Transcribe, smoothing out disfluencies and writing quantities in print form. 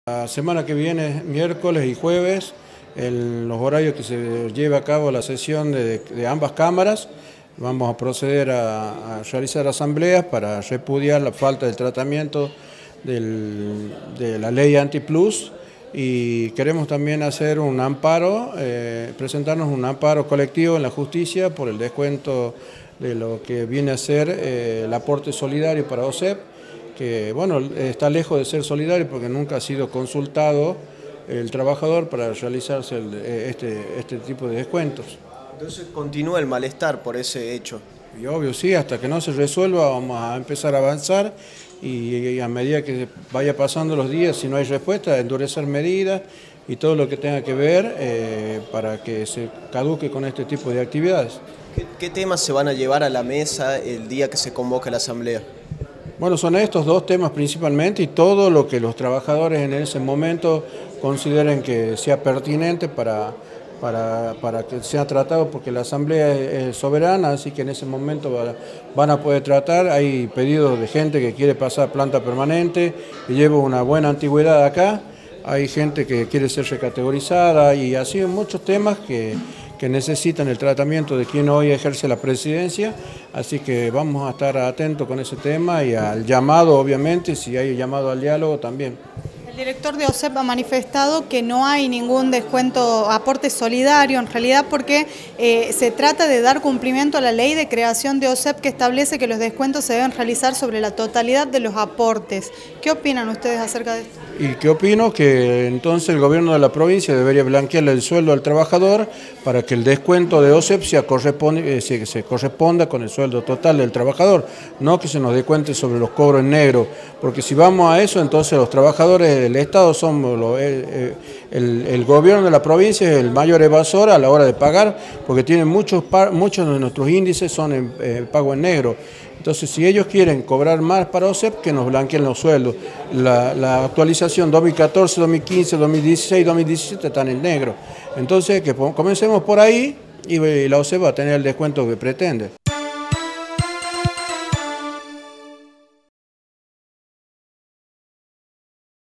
La semana que viene, miércoles y jueves, en los horarios que se lleve a cabo la sesión de ambas cámaras, vamos a proceder a realizar asambleas para repudiar la falta de tratamiento de la ley Antiplus y queremos también hacer un amparo, presentarnos un amparo colectivo en la justicia por el descuento de lo que viene a ser el aporte solidario para OSEP, que bueno, está lejos de ser solidario porque nunca ha sido consultado el trabajador para realizarse este tipo de descuentos. Entonces continúa el malestar por ese hecho. Y obvio, sí, hasta que no se resuelva vamos a empezar a avanzar y a medida que vaya pasando los días, si no hay respuesta, endurecer medidas y todo lo que tenga que ver para que se caduque con este tipo de actividades. ¿Qué temas se van a llevar a la mesa el día que se convoque la asamblea? Bueno, son estos dos temas principalmente y todo lo que los trabajadores en ese momento consideren que sea pertinente para que sea tratado, porque la Asamblea es soberana, así que en ese momento van a poder tratar. Hay pedidos de gente que quiere pasar planta permanente, que lleva una buena antigüedad acá, hay gente que quiere ser recategorizada y así muchos temas que necesitan el tratamiento de quien hoy ejerce la presidencia, así que vamos a estar atentos con ese tema y al llamado, obviamente, si hay llamado al diálogo también. El director de OSEP ha manifestado que no hay ningún descuento, aporte solidario, en realidad porque se trata de dar cumplimiento a la ley de creación de OSEP que establece que los descuentos se deben realizar sobre la totalidad de los aportes. ¿Qué opinan ustedes acerca de esto? ¿Y qué opino? Que entonces el gobierno de la provincia debería blanquearle el sueldo al trabajador para que el descuento de OSEP se corresponda con el sueldo total del trabajador, no que se nos descuente sobre los cobros en negro, porque si vamos a eso, entonces los trabajadores del Estado somos el gobierno de la provincia es el mayor evasor a la hora de pagar, porque tienen muchos de nuestros índices son en pago en negro. Entonces, si ellos quieren cobrar más para OSEP, que nos blanqueen los sueldos. La actualización 2014, 2015, 2016, 2017 están en negro. Entonces, que comencemos por ahí y la OSEP va a tener el descuento que pretende.